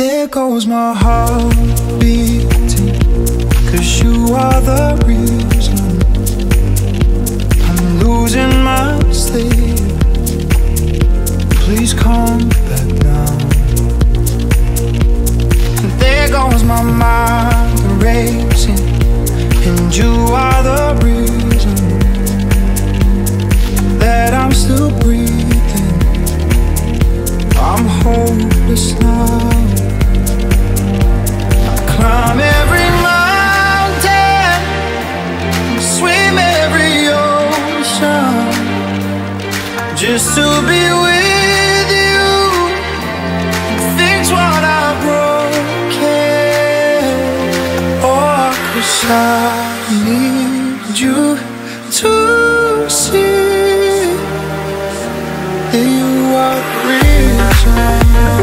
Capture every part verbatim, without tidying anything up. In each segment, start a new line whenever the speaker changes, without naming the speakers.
There goes my heart beating, 'cause you are the reason I'm losing my sleep. Please come back now. There goes my mind racing, and you are the reason that I'm still breathing. I'm hopeless now. I climb every mountain, swim every ocean, just to be with you, fix what I've broken. Oh, 'cause I need you to see that you are the reason.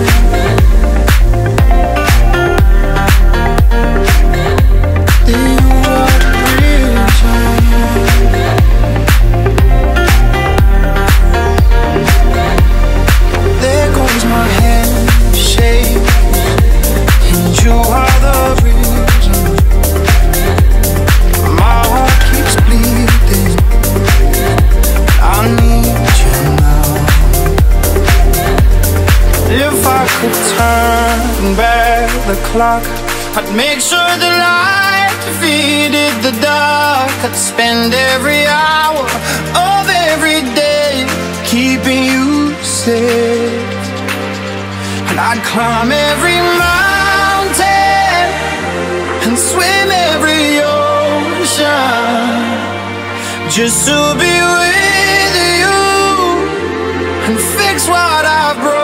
Turn back the clock, I'd make sure the light defeated the dark. I'd spend every hour of every day keeping you safe, and I'd climb every mountain and swim every ocean, just to be with you and fix what I've broken.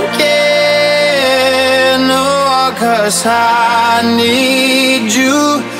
'Cause I need you